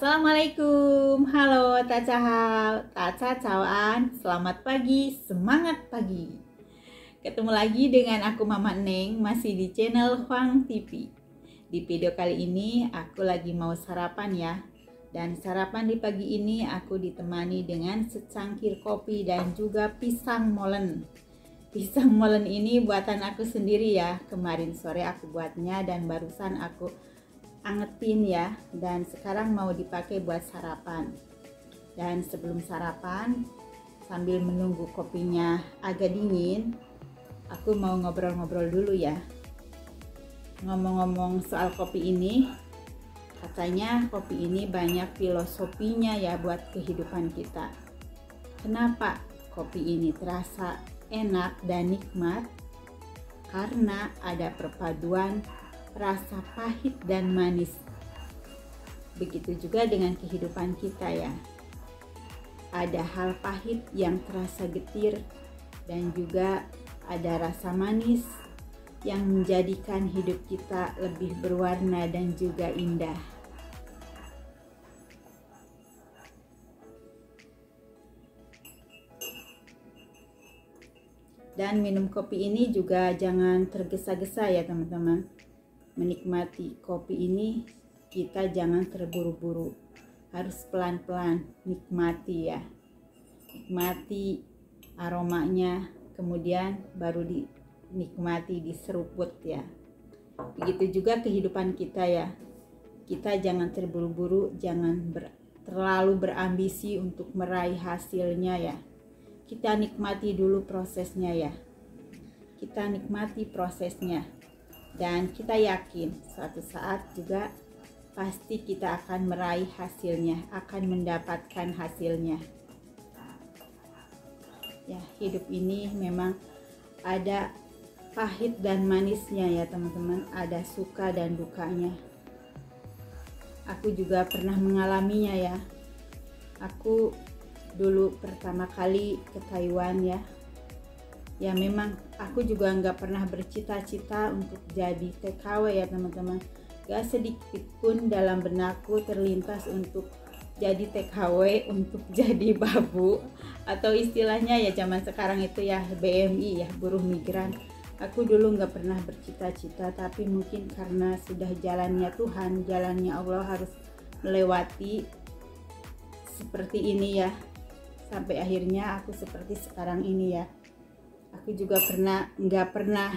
Assalamualaikum, halo Taca Cawaan, selamat pagi, semangat pagi. Ketemu lagi dengan aku Mama Neng, masih di channel Huang TV. Di video kali ini aku lagi mau sarapan ya. Dan sarapan di pagi ini aku ditemani dengan secangkir kopi dan juga pisang molen. Pisang molen ini buatan aku sendiri ya. Kemarin sore aku buatnya dan barusan aku angetin ya, dan sekarang mau dipakai buat sarapan. Dan sebelum sarapan, sambil menunggu kopinya agak dingin, aku mau ngobrol-ngobrol dulu ya. Ngomong-ngomong soal kopi ini, katanya kopi ini banyak filosofinya ya buat kehidupan kita. Kenapa kopi ini terasa enak dan nikmat? Karena ada perpaduan rasa pahit dan manis. Begitu juga dengan kehidupan kita ya. Ada hal pahit yang terasa getir dan juga ada rasa manis yang menjadikan hidup kita lebih berwarna dan juga indah. Dan minum kopi ini juga jangan tergesa-gesa ya teman-teman. Menikmati kopi ini kita jangan terburu-buru, harus pelan-pelan nikmati ya, nikmati aromanya, kemudian baru dinikmati, diseruput ya. Begitu juga kehidupan kita ya, kita jangan terburu-buru, jangan terlalu berambisi untuk meraih hasilnya ya. Kita nikmati dulu prosesnya ya, kita nikmati prosesnya. Dan kita yakin suatu saat juga pasti kita akan meraih hasilnya, akan mendapatkan hasilnya. Ya, hidup ini memang ada pahit dan manisnya ya teman-teman, ada suka dan dukanya. Aku juga pernah mengalaminya ya. Aku dulu pertama kali ke Taiwan ya. Ya memang aku juga nggak pernah bercita-cita untuk jadi TKW ya teman-teman. Gak sedikit pun dalam benakku terlintas untuk jadi TKW, untuk jadi babu, atau istilahnya ya zaman sekarang itu ya BMI ya, buruh migran. Aku dulu nggak pernah bercita-cita, tapi mungkin karena sudah jalannya Tuhan, jalannya Allah harus melewati seperti ini ya, sampai akhirnya aku seperti sekarang ini ya. Aku juga nggak pernah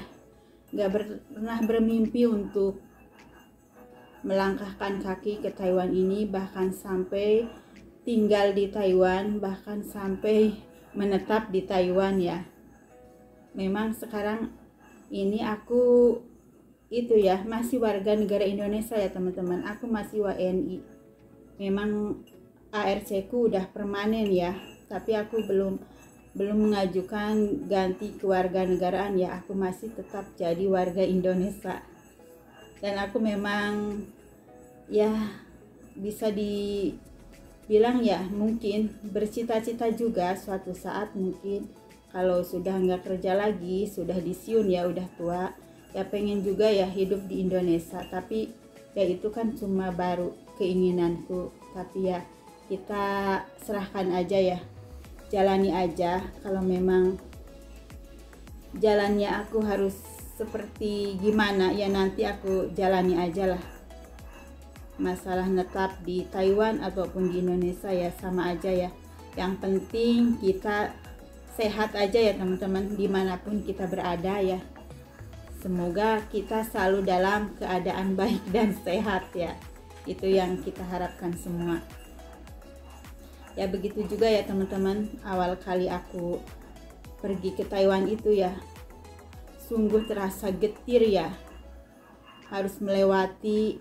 bermimpi untuk melangkahkan kaki ke Taiwan ini, bahkan sampai tinggal di Taiwan, bahkan sampai menetap di Taiwan ya. Memang sekarang ini aku itu ya masih warga negara Indonesia ya teman-teman. Aku masih WNI. Memang ARC ku udah permanen ya, tapi aku belum mengajukan ganti kewarganegaraan ya. Aku masih tetap jadi warga Indonesia. Dan aku memang ya bisa dibilang ya mungkin bercita-cita juga suatu saat mungkin kalau sudah nggak kerja lagi, sudah disiun ya, udah tua ya, pengen juga ya hidup di Indonesia. Tapi ya itu kan cuma baru keinginanku, tapi ya kita serahkan aja ya, jalani aja. Kalau memang jalannya aku harus seperti gimana ya, nanti aku jalani aja lah. Masalah netap di Taiwan ataupun di Indonesia ya sama aja ya. Yang penting kita sehat aja ya teman-teman, dimanapun kita berada ya. Semoga kita selalu dalam keadaan baik dan sehat ya. Itu yang kita harapkan semua. Ya begitu juga ya teman-teman, awal kali aku pergi ke Taiwan itu ya, sungguh terasa getir ya, harus melewati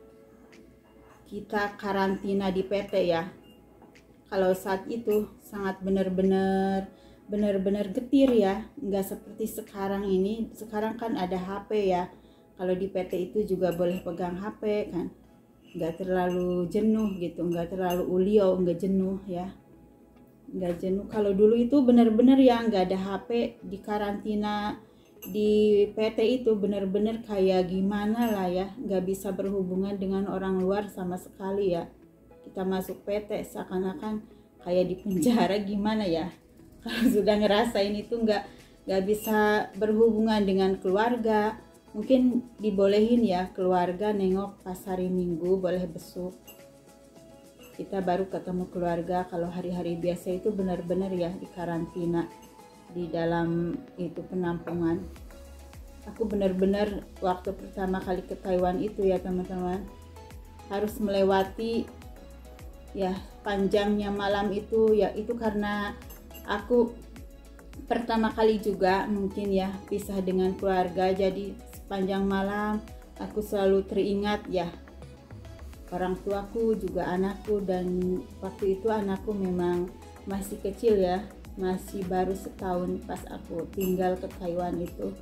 kita karantina di PT ya. Kalau saat itu sangat benar-benar getir ya, nggak seperti sekarang ini. Sekarang kan ada HP ya, kalau di PT itu juga boleh pegang HP kan, nggak terlalu jenuh gitu, nggak terlalu ulio, nggak jenuh ya, nggak jenuh. Kalau dulu itu benar-benar ya nggak ada HP di karantina di PT itu, benar-benar kayak gimana lah ya, nggak bisa berhubungan dengan orang luar sama sekali ya. kita masuk PT seakan-akan kayak di penjara gimana ya. Kalau sudah ngerasain itu nggak bisa berhubungan dengan keluarga. Mungkin dibolehin ya keluarga nengok pas hari Minggu, boleh besuk. Kita baru ketemu keluarga. Kalau hari-hari biasa itu benar-benar ya di karantina di dalam itu penampungan. Aku benar-benar waktu pertama kali ke Taiwan itu ya teman-teman, harus melewati ya panjangnya malam itu ya, itu karena aku pertama kali juga mungkin ya pisah dengan keluarga, jadi sepanjang malam aku selalu teringat ya orang tuaku juga anakku. Dan waktu itu anakku memang masih kecil ya, masih baru setahun pas aku tinggal ke Taiwan itu.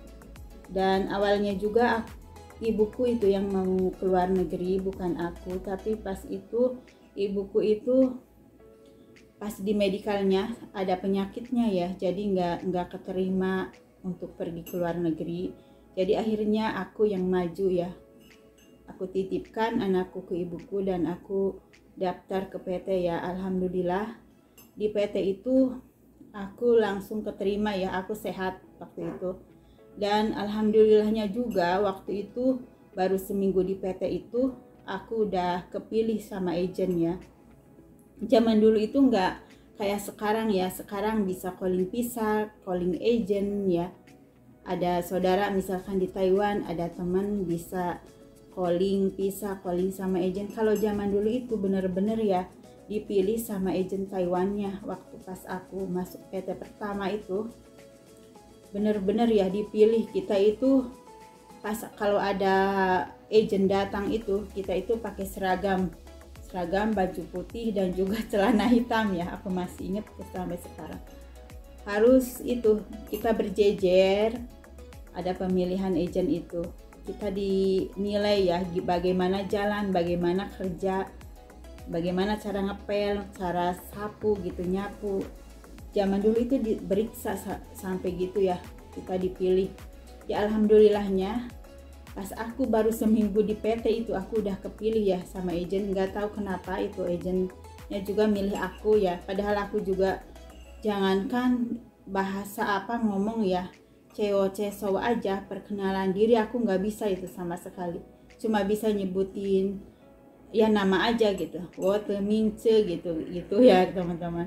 Dan awalnya juga ibuku itu yang mau keluar negeri, bukan aku. Tapi pas itu ibuku itu pas di medikalnya ada penyakitnya ya, jadi nggak keterima untuk pergi ke luar negeri. Jadi akhirnya aku yang maju ya, aku titipkan anakku ke ibuku dan aku daftar ke PT ya. Alhamdulillah di PT itu aku langsung keterima ya, aku sehat waktu itu. Dan alhamdulillahnya juga waktu itu baru seminggu di PT itu aku udah kepilih sama agent ya. Zaman dulu itu nggak kayak sekarang ya, sekarang bisa calling pisah, calling agent ya. Ada saudara misalkan di Taiwan, ada teman bisa calling pisah, calling sama agent. Kalau zaman dulu itu bener-bener ya dipilih sama agent Taiwannya. Waktu pas aku masuk PT pertama itu bener-bener ya dipilih. Kita itu pas kalau ada agent datang itu kita itu pakai seragam baju putih dan juga celana hitam ya, aku masih ingat sampai sekarang. Harus itu kita berjejer, ada pemilihan agent itu kita dinilai ya bagaimana jalan, bagaimana kerja, bagaimana cara ngepel, cara sapu gitu, nyapu. Zaman dulu itu diperiksa sampai gitu ya, kita dipilih. Ya alhamdulillahnya pas aku baru seminggu di PT itu aku udah kepilih ya sama agent. Nggak tahu kenapa itu agentnya juga milih aku ya, padahal aku juga jangankan bahasa apa ngomong ya, cewo aja perkenalan diri aku nggak bisa itu sama sekali, cuma bisa nyebutin ya nama aja gitu, Wote Mingce gitu ya teman-teman.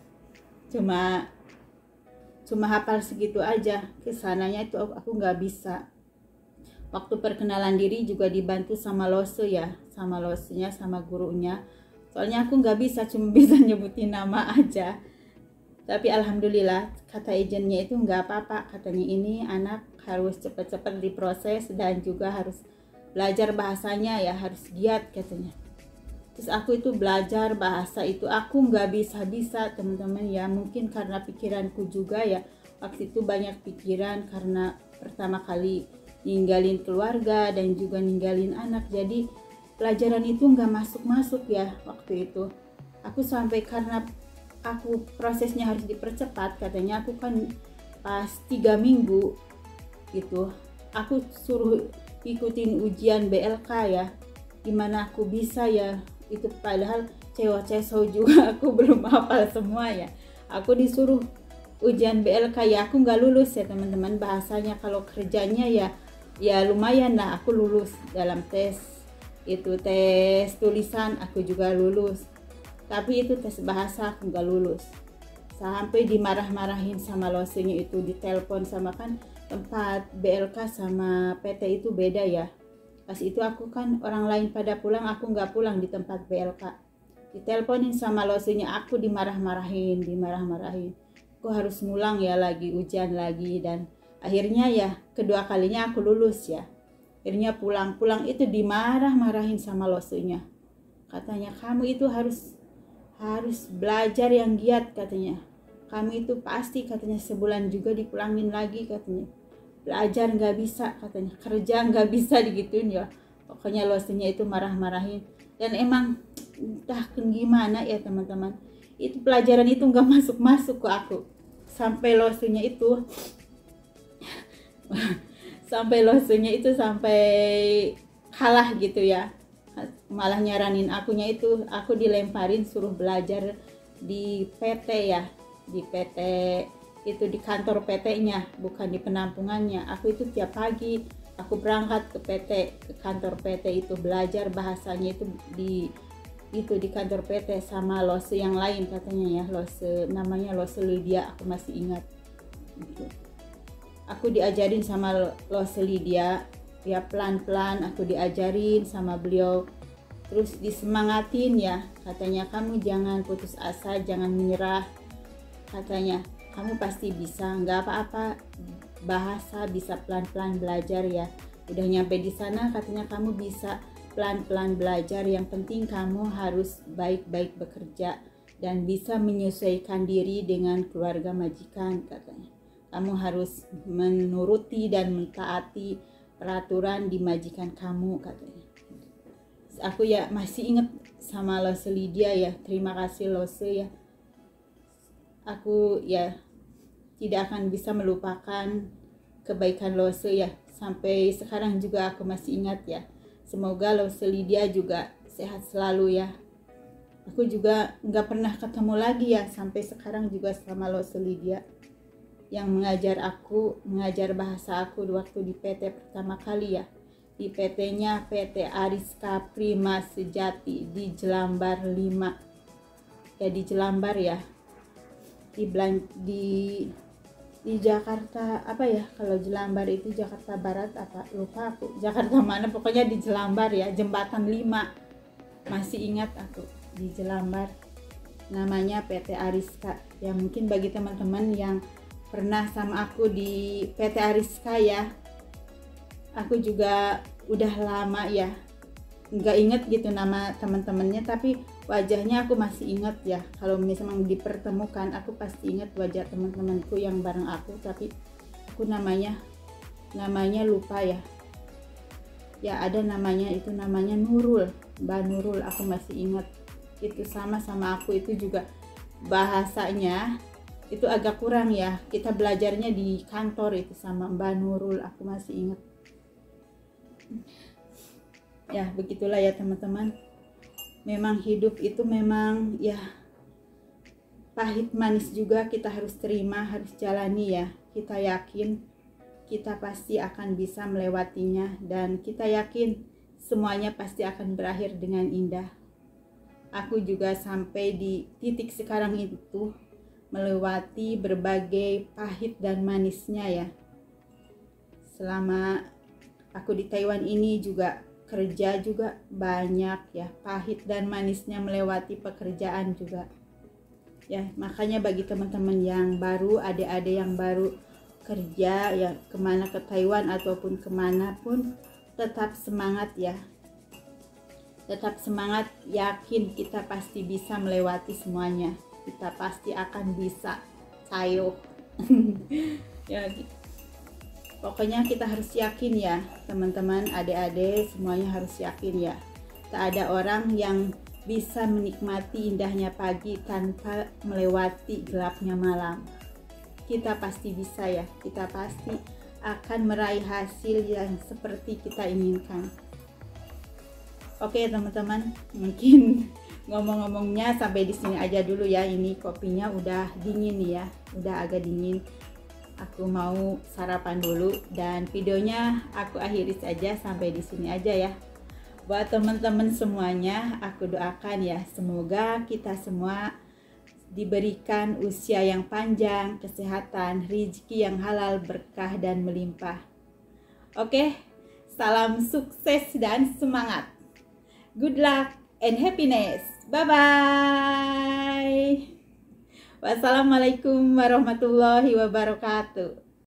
Cuma hafal segitu aja, kesananya itu aku nggak bisa. Waktu perkenalan diri juga dibantu sama lose ya, sama losenya, sama gurunya. Soalnya aku nggak bisa, cuma bisa nyebutin nama aja. Tapi alhamdulillah kata agentnya itu nggak apa-apa, katanya ini anak harus cepat-cepat diproses dan juga harus belajar bahasanya ya, harus giat katanya. Terus aku itu belajar bahasa itu, aku nggak bisa teman-teman ya, mungkin karena pikiranku juga ya, waktu itu banyak pikiran karena pertama kali ninggalin keluarga dan juga ninggalin anak, jadi pelajaran itu nggak masuk ya waktu itu. Aku sampai karena aku prosesnya harus dipercepat, katanya aku kan pas 3 minggu gitu aku suruh ikutin ujian BLK ya, gimana aku bisa ya itu, padahal ceso juga aku belum hafal semua ya. Aku disuruh ujian BLK ya, aku nggak lulus ya teman-teman bahasanya. Kalau kerjanya ya lumayan lah, aku lulus dalam tes itu, tes tulisan aku juga lulus, tapi itu tes bahasa aku nggak lulus. Sampai dimarah-marahin sama losenya itu, ditelepon sama, kan tempat BLK sama PT itu beda ya. Pas itu aku kan orang lain pada pulang, aku nggak pulang di tempat BLK. Diteleponin sama losenya, aku dimarah-marahin. Aku harus ngulang ya lagi, ujian lagi, dan akhirnya ya kedua kalinya aku lulus ya. Akhirnya pulang itu dimarah-marahin sama losenya. Katanya kamu itu harus belajar yang giat katanya. Kamu itu pasti katanya sebulan juga dipulangin lagi katanya. Belajar nggak bisa katanya, kerja nggak bisa digituin ya. Pokoknya losenya itu marah-marahin. Dan emang entah gimana ya teman-teman, itu pelajaran itu nggak masuk ke aku. Sampai losenya itu sampai kalah gitu ya. malah nyaranin akunya itu, aku dilemparin suruh belajar di PT ya, di PT itu, di kantor PT-nya, bukan di penampungannya. Aku itu tiap pagi aku berangkat ke PT, ke kantor PT itu belajar bahasanya itu di kantor PT sama lose yang lain katanya ya, lose namanya lose Lydia, aku masih ingat gitu. Aku diajarin sama lose Lydia ya, pelan-pelan aku diajarin sama beliau, terus disemangatin ya, katanya kamu jangan putus asa, jangan menyerah, katanya kamu pasti bisa, nggak apa-apa, bahasa bisa pelan-pelan belajar ya, udah nyampe di sana katanya kamu bisa pelan-pelan belajar, yang penting kamu harus baik-baik bekerja dan bisa menyesuaikan diri dengan keluarga majikan, katanya kamu harus menuruti dan mentaati peraturan di majikan kamu, katanya. Aku ya masih ingat sama Lose Lydia ya, terima kasih Lose ya, aku ya tidak akan bisa melupakan kebaikan Lose ya, sampai sekarang juga aku masih ingat ya. Semoga Lose Lydia juga sehat selalu ya. Aku juga nggak pernah ketemu lagi ya sampai sekarang juga sama Lose Lydia yang mengajar aku, mengajar bahasa aku waktu di PT pertama kali ya, di PT-nya PT Ariska Prima Sejati di Jelambar 5 ya, di Jelambar ya, di Jakarta apa ya, kalau Jelambar itu Jakarta Barat apa, lupa aku Jakarta mana, pokoknya di Jelambar ya, Jembatan 5, masih ingat aku di Jelambar, namanya PT Ariska ya. Mungkin bagi teman-teman yang pernah sama aku di PT Ariska ya, aku juga udah lama ya nggak inget gitu nama teman-temannya, tapi wajahnya aku masih ingat ya. Kalau misalnya dipertemukan aku pasti ingat wajah teman-temanku yang bareng aku, tapi aku namanya lupa ya. Ya ada namanya, itu namanya Nurul, Mbak Nurul, aku masih ingat. Itu sama aku itu juga bahasanya itu agak kurang ya, kita belajarnya di kantor itu sama Mbak Nurul, aku masih ingat. Ya begitulah ya teman-teman, memang hidup itu memang ya pahit manis juga, kita harus terima, harus jalani ya. Kita yakin kita pasti akan bisa melewatinya, dan kita yakin semuanya pasti akan berakhir dengan indah. Aku juga sampai di titik sekarang itu melewati berbagai pahit dan manisnya ya. Selama aku di Taiwan ini juga kerja juga banyak ya, pahit dan manisnya melewati pekerjaan juga ya. Makanya bagi teman-teman yang baru, adik-adik yang baru kerja ya, kemana ke Taiwan ataupun kemana pun, tetap semangat ya, tetap semangat, yakin kita pasti bisa melewati semuanya, kita pasti akan bisa, sayo ya gitu. Pokoknya kita harus yakin ya teman-teman, adik-adik semuanya harus yakin ya. Tak ada orang yang bisa menikmati indahnya pagi tanpa melewati gelapnya malam. Kita pasti bisa ya, kita pasti akan meraih hasil yang seperti kita inginkan. Oke teman-teman, mungkin ngomong-ngomongnya sampai di sini aja dulu ya. Ini kopinya udah dingin ya, udah agak dingin. Aku mau sarapan dulu, dan videonya aku akhiri saja sampai di sini aja ya. Buat teman-teman semuanya, aku doakan ya, semoga kita semua diberikan usia yang panjang, kesehatan, rezeki yang halal, berkah dan melimpah. Oke, salam sukses dan semangat. Good luck and happiness. Bye-bye. Wassalamualaikum warahmatullahi wabarakatuh.